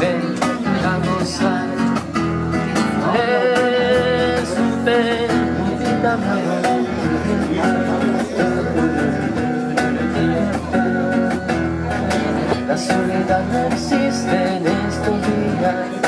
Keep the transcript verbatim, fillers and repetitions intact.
ven a gozar. Jesús, ven, invítame. La soledad no existe en estos días.